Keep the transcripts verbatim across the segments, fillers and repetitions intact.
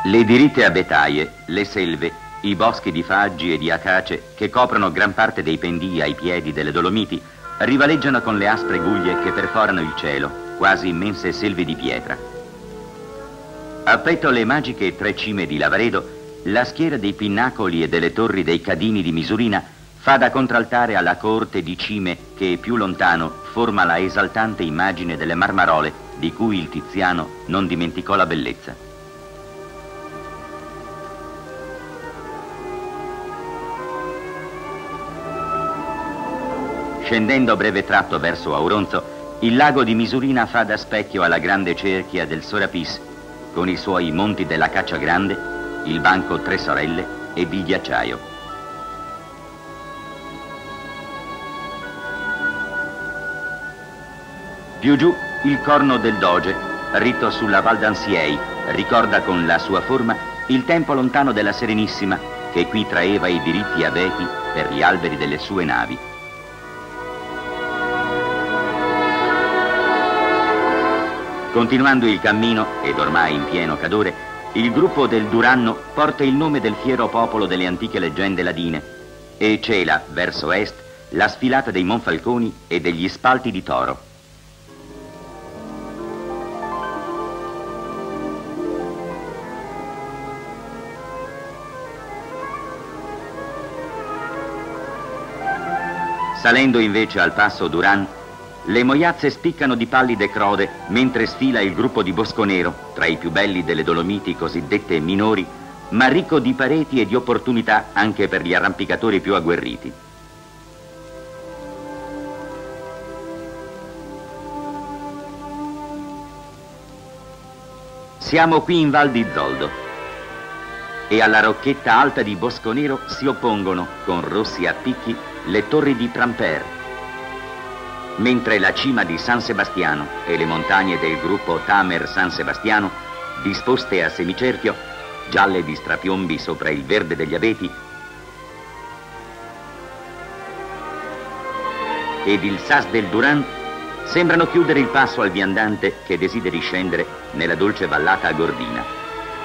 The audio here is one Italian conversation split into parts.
Le diritte abetaie, le selve, i boschi di faggi e di acace che coprono gran parte dei pendii ai piedi delle Dolomiti rivaleggiano con le aspre guglie che perforano il cielo, quasi immense selve di pietra. A petto alle magiche tre cime di Lavaredo, la schiera dei pinnacoli e delle torri dei Cadini di Misurina fa da contraltare alla coorte di cime che più lontano forma la esaltante immagine delle Marmarole di cui il Tiziano non dimenticò la bellezza. Scendendo breve tratto verso Auronzo, il lago di Misurina fa da specchio alla grande cerchia del Sorapis, con i suoi monti della Caccia Grande, il banco Tre Sorelle e il ghiacciaio. Più giù, il corno del Doge, ritto sulla Val d'Ansiei, ricorda con la sua forma il tempo lontano della Serenissima, che qui traeva i diritti abeti per gli alberi delle sue navi. Continuando il cammino, ed ormai in pieno cadore, il gruppo del Duranno porta il nome del fiero popolo delle antiche leggende ladine e cela, verso est, la sfilata dei Monfalconi e degli Spalti di Toro. Salendo invece al passo Duran, le moiazze spiccano di pallide crode mentre sfila il gruppo di Bosconero, tra i più belli delle Dolomiti cosiddette minori, ma ricco di pareti e di opportunità anche per gli arrampicatori più agguerriti. Siamo qui in Val di Zoldo e alla rocchetta alta di Bosconero si oppongono, con rossi a picchi, le torri di Pramper, mentre la cima di San Sebastiano e le montagne del gruppo Tamer San Sebastiano, disposte a semicerchio, gialle di strapiombi sopra il verde degli abeti, ed il Sas del Duran, sembrano chiudere il passo al viandante che desideri scendere nella dolce vallata agordina.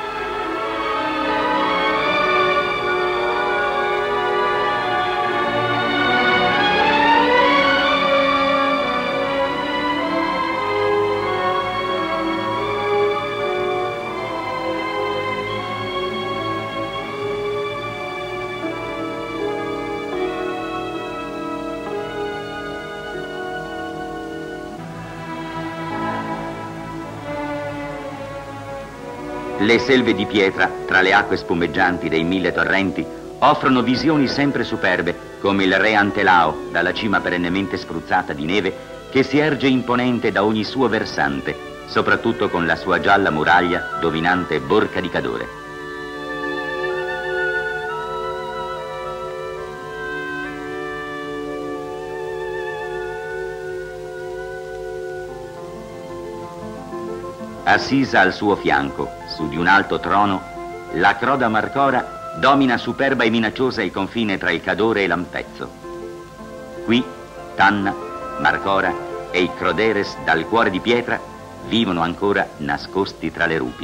Le selve di pietra, tra le acque spumeggianti dei mille torrenti, offrono visioni sempre superbe, come il Re Antelao, dalla cima perennemente spruzzata di neve, che si erge imponente da ogni suo versante, soprattutto con la sua gialla muraglia dominante Borca di Cadore. Assisa al suo fianco, su di un alto trono, la Croda Marcora domina superba e minacciosa il confine tra il Cadore e l'Ampezzo. Qui Tanna, Marcora e i Croderes dal cuore di pietra vivono ancora nascosti tra le rupi.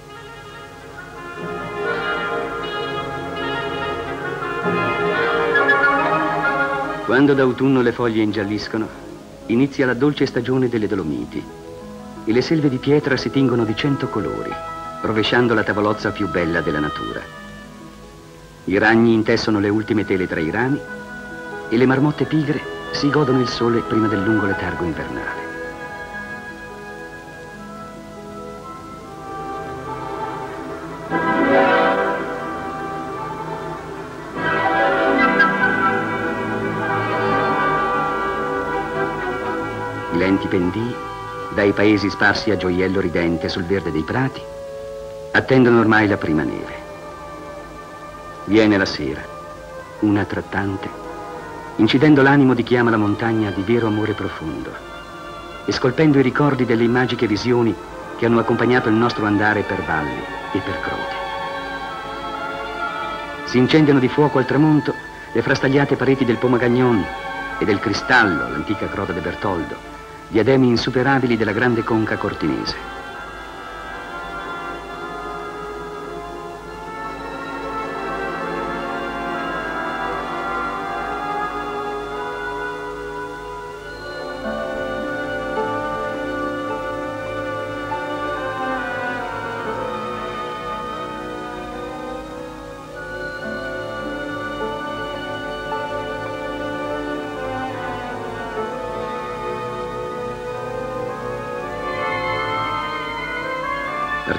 Quando d'autunno le foglie ingialliscono, inizia la dolce stagione delle Dolomiti e le selve di pietra si tingono di cento colori, rovesciando la tavolozza più bella della natura. I ragni intessono le ultime tele tra i rami e le marmotte pigre si godono il sole prima del lungo letargo invernale. I lenti pendii, dai paesi sparsi a gioiello ridente sul verde dei prati, attendono ormai la prima neve. Viene la sera, una tra tante, incidendo l'animo di chi ama la montagna di vero amore profondo e scolpendo i ricordi delle magiche visioni che hanno accompagnato il nostro andare per valli e per crote. Si incendiano di fuoco al tramonto le frastagliate pareti del Pomagagnon e del Cristallo, l'antica crota de Bertoldo, diademi insuperabili della grande conca cortinese.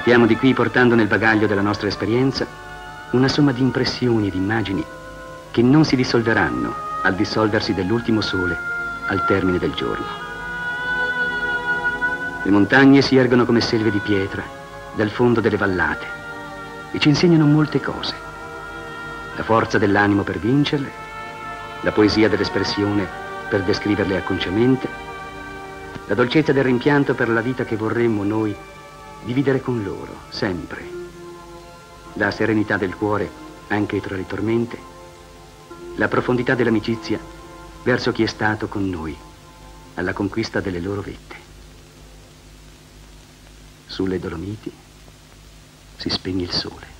Partiamo di qui portando nel bagaglio della nostra esperienza una somma di impressioni e di immagini che non si dissolveranno al dissolversi dell'ultimo sole al termine del giorno. Le montagne si ergono come selve di pietra dal fondo delle vallate e ci insegnano molte cose. La forza dell'animo per vincerle, la poesia dell'espressione per descriverle acconciamente, la dolcezza del rimpianto per la vita che vorremmo noi dividere con loro, sempre. La serenità del cuore, anche tra le tormente. La profondità dell'amicizia verso chi è stato con noi, alla conquista delle loro vette. Sulle Dolomiti si spegne il sole.